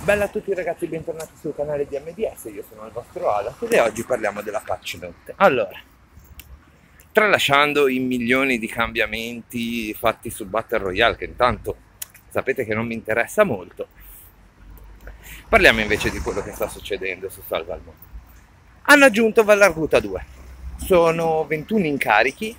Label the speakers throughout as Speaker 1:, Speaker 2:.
Speaker 1: Bella a tutti ragazzi, bentornati sul canale di MDS, io sono il vostro Alas e oggi parliamo della patch note. Allora, tralasciando i milioni di cambiamenti fatti su Battle Royale, che intanto sapete che non mi interessa molto, parliamo invece di quello che sta succedendo su Salva al Mondo. Hanno aggiunto Vallarguta 2, sono 21 incarichi,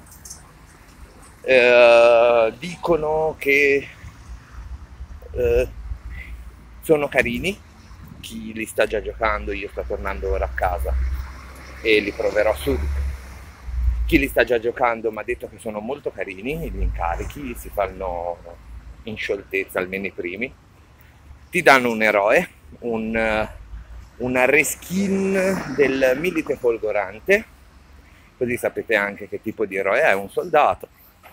Speaker 1: dicono che eh, sono carini, chi li sta già giocando, io sto tornando ora a casa e li proverò subito. Chi li sta già giocando mi ha detto che sono molto carini gli incarichi, si fanno in scioltezza almeno i primi. Ti danno un eroe, una reskin del milite folgorante, così sapete anche che tipo di eroe è, un soldato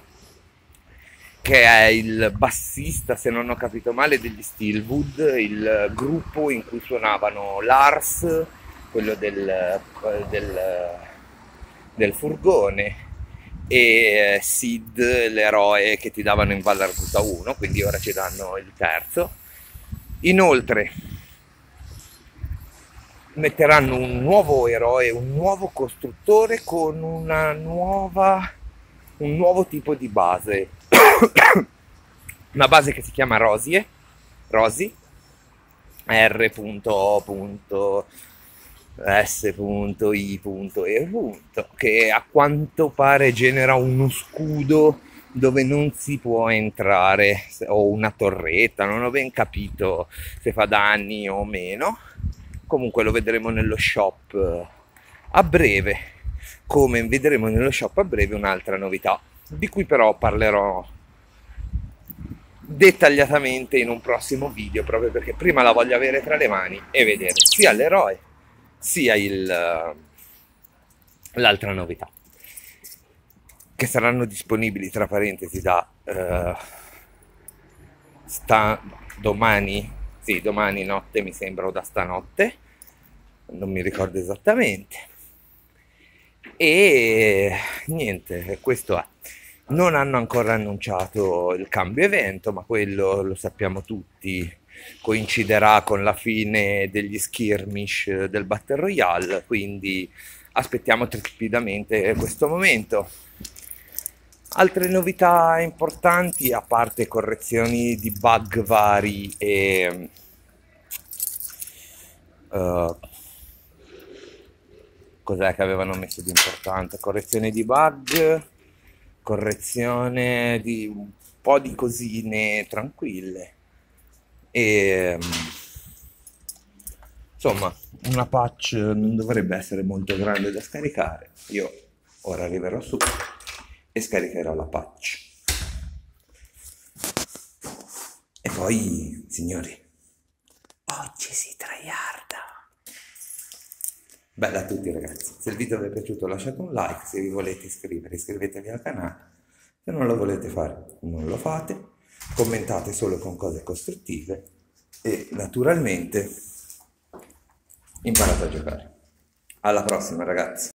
Speaker 1: che è il bassista, se non ho capito male, degli Steelwood, il gruppo in cui suonavano Lars, quello del furgone, e Sid, l'eroe che ti davano in Vallarguta 1, quindi ora ci danno il terzo. Inoltre metteranno un nuovo eroe, un nuovo costruttore con un nuovo tipo di base. Una base che si chiama Rosie, R.S.I.E. che a quanto pare genera uno scudo dove non si può entrare, o una torretta, non ho ben capito se fa danni o meno. Comunque lo vedremo nello shop a breve, come vedremo nello shop a breve un'altra novità, di cui però parlerò dettagliatamente in un prossimo video, proprio perché prima la voglio avere tra le mani e vedere sia l'eroe sia l'altra novità, che saranno disponibili tra parentesi da domani, sì, domani notte mi sembra, o da stanotte, non mi ricordo esattamente. E niente, questo è. Non hanno ancora annunciato il cambio evento, ma quello lo sappiamo tutti, coinciderà con la fine degli skirmish del Battle Royale, quindi aspettiamo trepidamente questo momento. Altre novità importanti, a parte correzioni di bug vari e cos'è che avevano messo di importante? Correzione di bug, correzione di un po' di cosine tranquille e insomma una patch non dovrebbe essere molto grande da scaricare. Io ora arriverò su e scaricherò la patch. E poi, signori, oggi si tryharda. Bella a tutti ragazzi, se il video vi è piaciuto lasciate un like, se vi volete iscrivere iscrivetevi al canale, se non lo volete fare non lo fate, commentate solo con cose costruttive e naturalmente imparate a giocare. Alla prossima ragazzi!